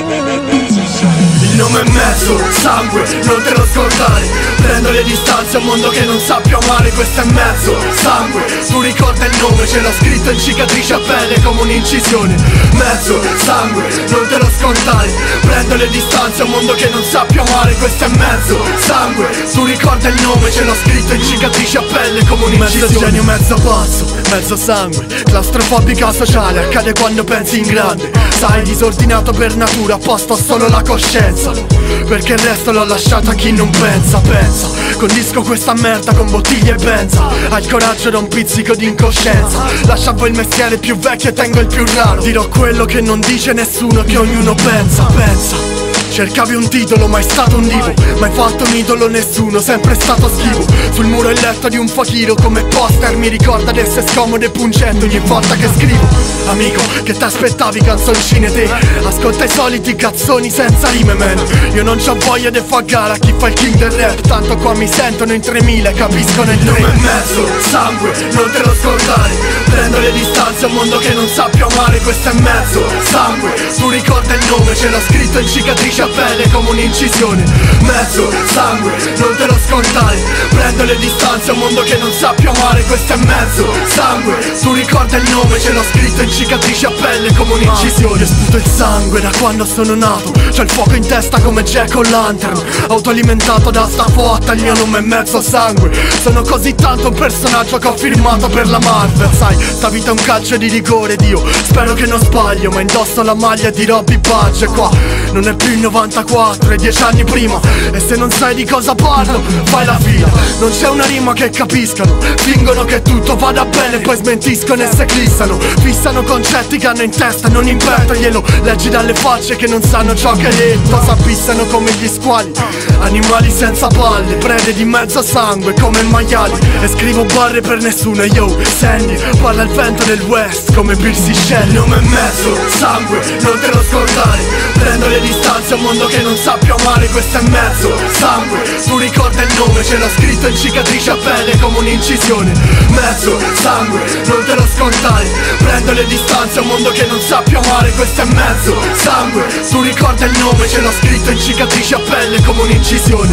Il nome è mezzo, sangue, non te lo scordare. Prendo le distanze a un mondo che non sa più amare. Questo è mezzo, sangue, tu ricorda il nome, ce l'ho scritto in cicatrice a pelle come un'incisione. Mezzo, sangue, non te lo scordare. Prendo le distanze a un mondo che non sa più amare. Questo è mezzo, sangue, tu ricorda il nome, ce l'ho scritto in cicatrice a pelle come un'incisione. Mezzo genio, mezzo pazzo, mezzo sangue, claustrofobica sociale, accade quando pensi in grande. Sai, disordinato per natura, a posto solo la coscienza, perché il resto l'ho lasciato a chi non pensa. Pensa, condisco questa merda con bottiglie e benza. Hai il coraggio da un pizzico di incoscienza. Lascia a voi il mestiere più vecchio e tengo il più raro. Dirò quello che non dice nessuno, che ognuno pensa. Pensa, cercavi un titolo, mai stato un divo. Mai fatto un idolo nessuno, sempre stato schivo. Sul muro il letto di un fakiro come poster mi ricorda di essere scomodo e pungente ogni volta che scrivo. Amico, che t'aspettavi canzoncine te? Ascolta i soliti cazzoni senza rime, man. Io non c'ho voglia di fa gara a chi fa il king del rap. Tanto qua mi sentono in 3000 e capiscono il nome. È mezzo, sangue, non te lo scordare. Prendo le distanze a un mondo che non sa più amare. Questo è mezzo, sangue, tu ricorda il nome, ce l'ho scritto in cicatrice a pelle come un'incisione. Mezzo, sangue, non te lo scordare. Prendo le distanze a un mondo che non sa più amare. Questo è mezzo, sangue, tu ricorda il nome, ce l'ho scritto in cicatrice a pelle come un'incisione. Sputo il sangue da quando sono nato, c'ho il fuoco in testa come Jack O'Lantern. Autoalimentato da sta fotta, il mio nome è mezzo sangue. Sono così tanto un personaggio che ho firmato per la Marvel. Sai, sta vita è un calcio di rigore, Dio, spero che non sbaglio, ma indosso la maglia di Robbie Page. Qua non è più il 94, è 10 anni prima. E se non sai di cosa parlo, fai la fila. Non c'è una rima che capiscano, fingono che tutto vada bene, poi smentiscono e s'eclissano. Fissano concetti che hanno in testa, non in petto. Glielo leggi dalle facce che non sanno ciò che hai detto. S'abbissano come gli squali, animali senza palle, prede di mezzo sangue come maiali. E scrivo barre per nessuno, yo, Sandy, parla il vento del West come Piercy Shelley. Nome è mezzo, sangue, non te lo scordare. Prendo le distanze a un mondo che non sa più amare. Questo è mezzo, sangue, tu ricorda il nome, ce l'ho scritto in cicatrice a pelle come un'incisione. Mezzo, sangue, non te lo scordare. Prendo le distanze a un mondo che non sa più amare. Questo è mezzo, sangue, tu ricorda il nome, ce l'ho scritto in cicatrice a pelle come un'incisione.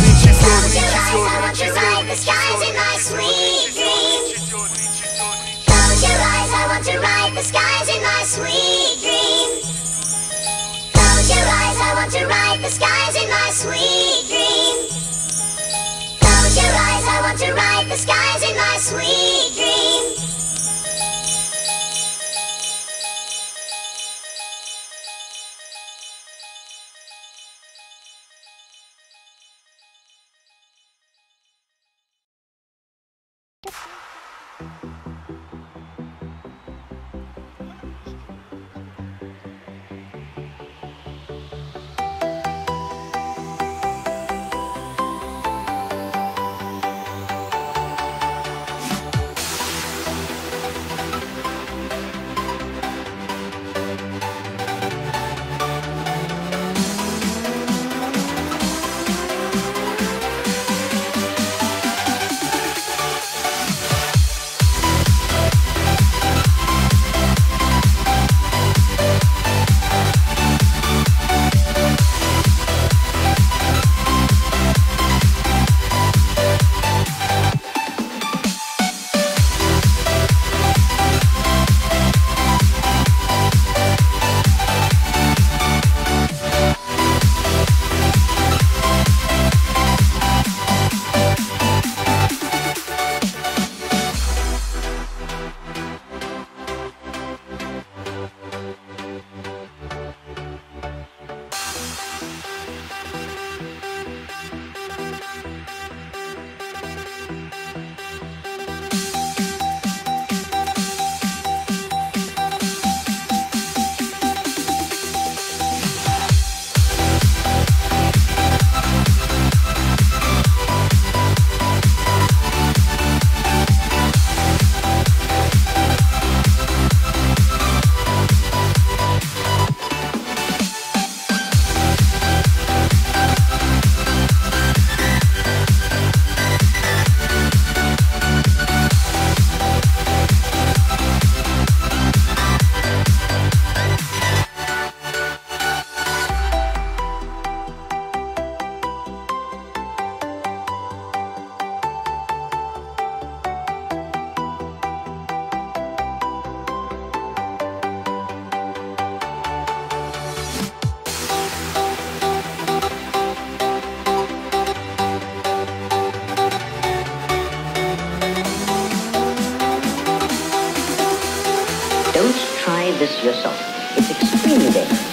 soft. It's extremely dangerous.